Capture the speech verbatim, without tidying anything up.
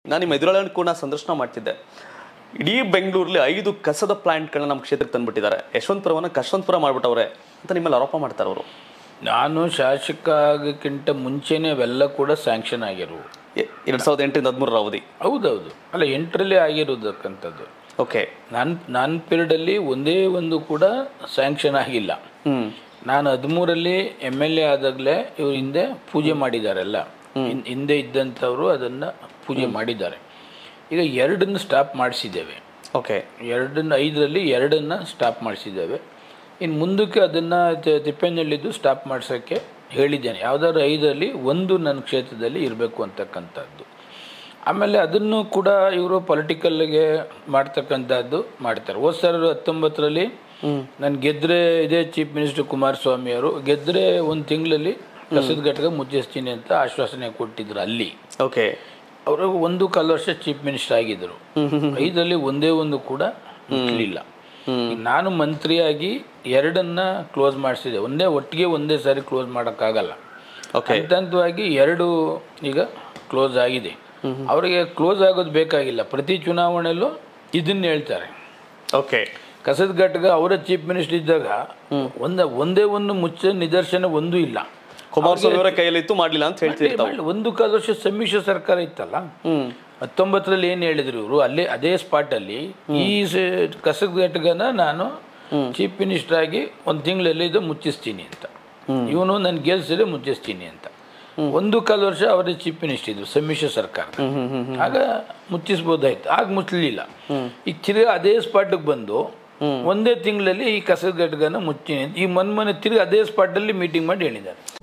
ನಾನು ನಿಮ್ಮ ಎದುರಾಳಿ ಕೂಡ ಸಂದರ್ಶನ ಮಾಡ್ತಿದ್ದೆ. ಇಡೀ ಬೆಂಗಳೂರಲ್ಲಿ ಐದು ಕಸದ ಪ್ಲಾಂಟ್ಗಳನ್ನ ನಮ್ಮ ಕ್ಷೇತ್ರಕ್ಕೆ ತಂದುಬಿಟ್ಟಿದ್ದಾರೆ. ಯಶವಂತಪುರವನ್ನು ಕಸವಂತಪುರ ಮಾಡಿಬಿಟ್ಟವ್ರೆ ಅಂತ ನಿಮ್ಮಲ್ಲಿ ಆರೋಪ ಮಾಡ್ತಾರೆ ಅವರು. ನಾನು ಶಾಸಕ ಆಗೋಕ್ಕಿಂತ ಮುಂಚೆನೇ ಅವೆಲ್ಲ ಕೂಡ ಸ್ಯಾಂಕ್ಷನ್ ಆಗಿರುವು. ಎರಡು ಸಾವಿರದ ಎಂಟರಿಂದ ಹದಿಮೂರರ ಅವಧಿ. ಹೌದೌದು, ಅಲ್ಲ ಎಂಟರಲ್ಲೇ ಆಗಿರೋದಕ್ಕಂಥದ್ದು. ಓಕೆ, ನನ್ನ ನನ್ನ ಪೀರಿಯಡಲ್ಲಿ ಒಂದೇ ಒಂದು ಕೂಡ ಸ್ಯಾಂಕ್ಷನ್ ಆಗಿಲ್ಲ. ನಾನು ಹದಿಮೂರಲ್ಲಿ ಎಮ್ ಎಲ್ ಎ ಆದಾಗಲೇ ಇವ್ರ ಹಿಂದೆ ಪೂಜೆ ಮಾಡಿದ್ದಾರೆಲ್ಲ, ಹಿಂದೆ ಇದ್ದಂಥವರು ಅದನ್ನು ಪೂಜೆ ಮಾಡಿದ್ದಾರೆ. ಈಗ ಎರಡನ್ನು ಸ್ಟಾಪ್ ಮಾಡಿಸಿದ್ದೇವೆ. ಓಕೆ, ಎರಡನ್ನು ಐದರಲ್ಲಿ ಎರಡನ್ನು ಸ್ಟಾಪ್ ಮಾಡಿಸಿದ್ದೇವೆ. ಇನ್ನು ಮುಂದಕ್ಕೆ ಅದನ್ನು ತಿಪ್ಪೇನಹಳ್ಳಿದ್ದು ಸ್ಟಾಪ್ ಮಾಡಿಸೋಕ್ಕೆ ಹೇಳಿದ್ದೇನೆ. ಯಾವುದಾದ್ರು ಐದರಲ್ಲಿ ಒಂದು ನನ್ನ ಕ್ಷೇತ್ರದಲ್ಲಿ ಇರಬೇಕು ಅಂತಕ್ಕಂಥದ್ದು. ಆಮೇಲೆ ಅದನ್ನು ಕೂಡ ಇವರು ಪೊಲಿಟಿಕಲ್ಗೆ ಮಾಡ್ತಕ್ಕಂಥದ್ದು ಮಾಡ್ತಾರೆ. ಹೋದ ಸಾವಿರದ ಹತ್ತೊಂಬತ್ತರಲ್ಲಿ ನಾನು ಗೆದ್ದರೆ ಇದೇ ಚೀಫ್ ಮಿನಿಸ್ಟರ್ ಕುಮಾರಸ್ವಾಮಿ ಅವರು ಗೆದ್ದರೆ ಒಂದು ತಿಂಗಳಲ್ಲಿ ಕಸದ ಘಟಕ ಮುಚ್ಚಿಸ್ತೀನಿ ಅಂತ ಆಶ್ವಾಸನೆ ಕೊಟ್ಟಿದ್ರು ಅಲ್ಲಿ. ಓಕೆ, ಅವರು ಒಂದು ಕಾಲು ವರ್ಷ ಚೀಫ್ ಮಿನಿಸ್ಟರ್ ಆಗಿದ್ದರು. ಐದರಲ್ಲಿ ಒಂದೇ ಒಂದು ಕೂಡ ಮುಚ್ಚಲಿಲ್ಲ. ನಾನು ಮಂತ್ರಿಯಾಗಿ ಎರಡನ್ನ ಕ್ಲೋಸ್ ಮಾಡಿಸಿದೆ. ಒಂದೇ ಒಟ್ಟಿಗೆ ಒಂದೇ ಸಾರಿ ಕ್ಲೋಸ್ ಮಾಡೋಕ್ಕಾಗಲ್ಲ. ಹಂತವಾಗಿ ಎರಡು ಈಗ ಕ್ಲೋಸ್ ಆಗಿದೆ. ಅವರಿಗೆ ಕ್ಲೋಸ್ ಆಗೋದು ಬೇಕಾಗಿಲ್ಲ. ಪ್ರತಿ ಚುನಾವಣೆಯಲ್ಲೂ ಇದನ್ನ ಹೇಳ್ತಾರೆ. ಓಕೆ, ಕಸದ ಘಟಕ ಅವರ ಚೀಫ್ ಮಿನಿಸ್ಟರ್ ಇದ್ದಾಗ ಒಂದ ಒಂದೇ ಒಂದು ಮುಚ್ಚ ನಿದರ್ಶನ ಒಂದು ಇಲ್ಲ. ಕುಮಾರಸ್ವಾಮಿ ಅವರ ಕೈಯಲ್ಲಿತ್ತು, ಮಾಡಲಿಲ್ಲ ಅಂತ ಹೇಳ್ತಿರ್ತಾರೆ. ಒಂದು ಕಾಲು ವರ್ಷ ಸಮ್ಮಿಶ್ರ ಸರ್ಕಾರ ಇತ್ತಲ್ಲ, ಹತ್ತೊಂಬತ್ತರಲ್ಲಿ ಏನು ಹೇಳಿದ್ರು ಇವರು, ಅಲ್ಲೇ ಅದೇ ಸ್ಪಾಟಲ್ಲಿ ಈ ಕಸದ ಘಟಕನ ನಾನು ಚೀಫ್ ಮಿನಿಸ್ಟರ್ ಆಗಿ ಒಂದು ತಿಂಗಳಲ್ಲಿ ಇದು ಮುಚ್ಚಿಸ್ತೀನಿ ಅಂತ, ಇವನು ನನ್ನ ಗೆಲ್ಸಿದ್ರೆ ಮುಚ್ಚಿಸ್ತೀನಿ ಅಂತ. ಒಂದು ಕಾಲು ವರ್ಷ ಅವರೇ ಚೀಫ್ ಮಿನಿಸ್ಟರ್ ಇದ್ರು ಸಮ್ಮಿಶ್ರ ಸರ್ಕಾರ, ಆಗ ಮುಚ್ಚಿಸ್ಬೋದಾಯ್ತು. ಆಗ ಮುಚ್ಚಲಿಲ್ಲ. ಈಗ ತಿರ್ಗಿ ಅದೇ ಸ್ಪಾಟಿಗೆ ಬಂದು ಒಂದೇ ತಿಂಗಳಲ್ಲಿ ಈ ಕಸದ ಘಟಕನ ಮುಚ್ಚಿನಿ ಈ ಮನ್ಮನೆ ತಿರ್ಗಿ ಅದೇ ಸ್ಪಾಟಲ್ಲಿ ಮೀಟಿಂಗ್ ಮಾಡಿ ಹೇಳಿದ್ದಾರೆ.